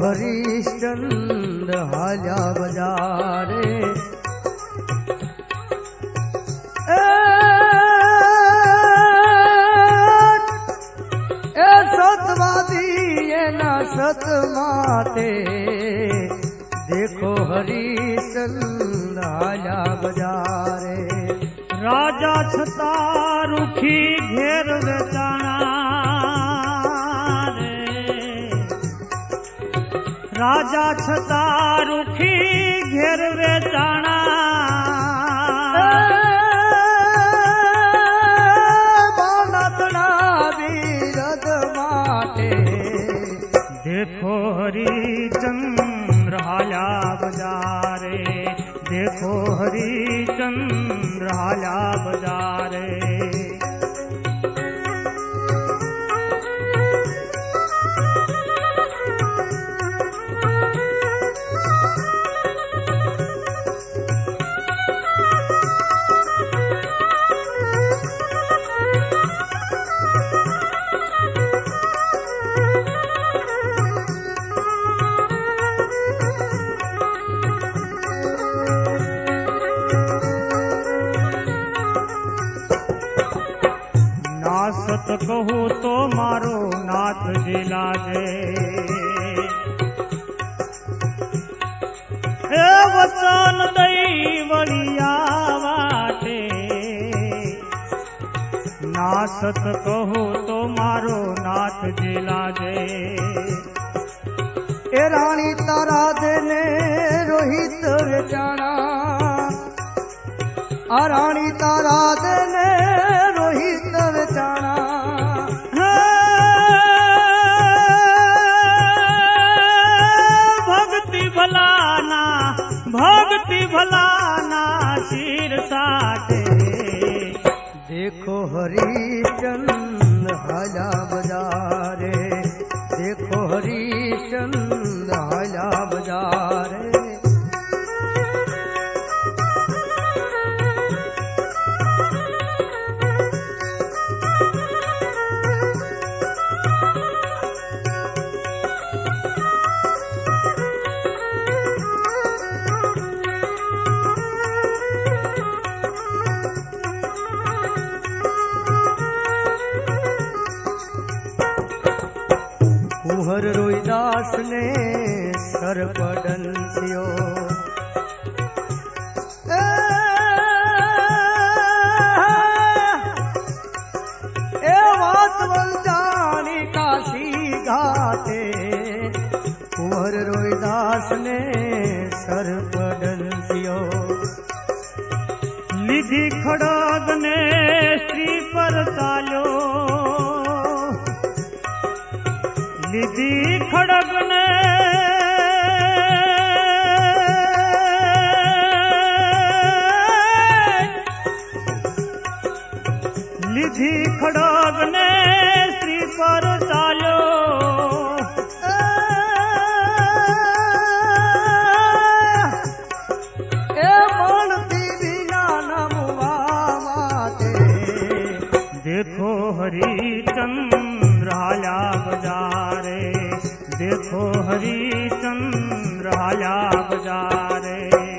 हरिश्चंद्र हाल्या बजारे। ए सतवादी ये ना सत माते, देखो हरिश्चंद्र हाल्या बजारे। राजा छता रुखी घेर वेचाणा रे, राजा छता रुखी घेर वेचाणा। बालतड़ा बीरद माटे, देखो हरिचंद्र हाल्या बजारे। देखो हरिचंद्र हाल्या बजारे। नासत कहूँ तो मारो नाथ जी लाजे, हे वचन दई वलिया वाटे। नासत कहूँ तो मारो नाथ जी लाजे। ए रानी तारा देने रोहित वेचाणा, आ रानी तारा देने रोहित वेचाणा। भक्ति भलाना, भक्ति भलाना शीर साटे। देखो हरिश्चंद्र हाल्या बजारे। देखो हरिश्चंद्र हाल्या बजारे। कुंवर रोहिदास ने सर पडंसियो, ए वात वंजानी काशी घाटे। कुंवर रोहिदास ने सर पडंसियो, लिधि खड़ग ने स्त्री पर चाल्यो। लिधि खड़ग ने लिधि खड़ग ने स्त्री पर चाल्यो। ए बनती बिना नमुआ माते, देखो हरिचंद्र हाल्या बजारे। देखो हरिचंद्र हाल्या बजारे।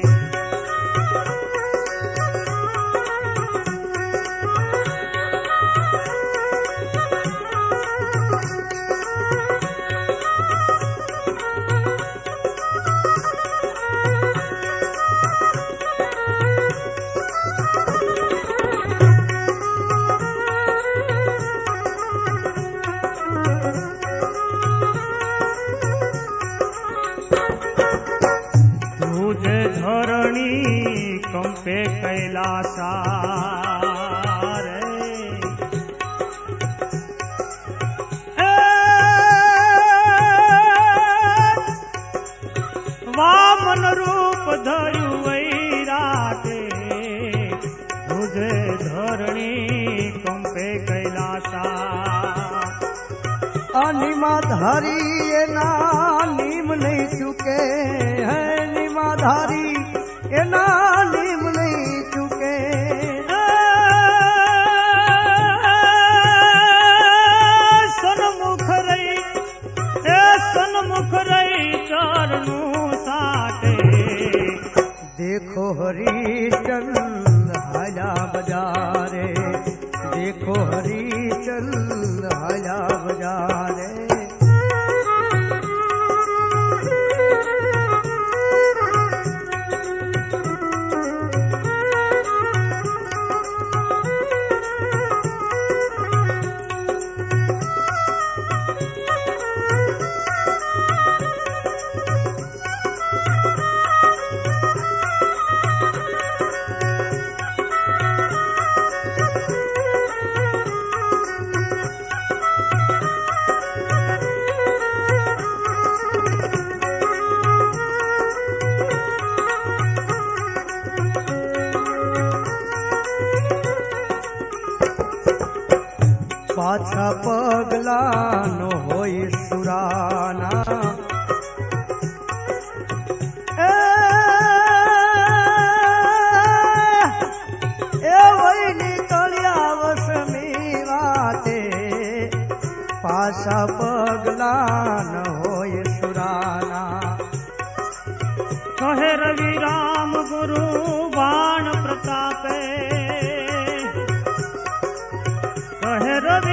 कंपे कैलासा रे, वामन रूप धरु वैराटे। तुझे धरणी कंपे कैलासा। निमाधारी ये ना नीम नहीं चुके हैं, निमाधारी ये ना नीम नहीं चुके। सन्मुख रही नू साटे। देखो हरिश्चंद्र हाया बजारे, देखो हरिश्चंद्र हाया बजारे। पाछा पगला नो होई सुराना, ए वही निकलिया वसमी वाते। पाछा पगला न होई सुराना। कहे रवि राम गुरु बाण प्रतापे, कहे रवि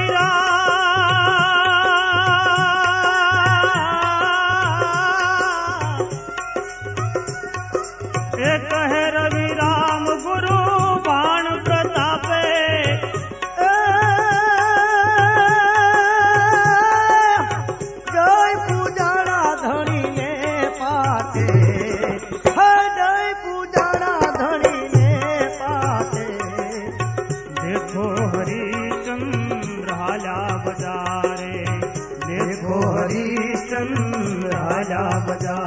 कहे रवि राम गुरु बाण प्रतापे। जय पूजाना धनी ने पाते, जय पूजाना धनी ने पाते। देखो हरिश्चंद्र हाया बजारे, देखो हरिश्चंद्र हाया बजारे।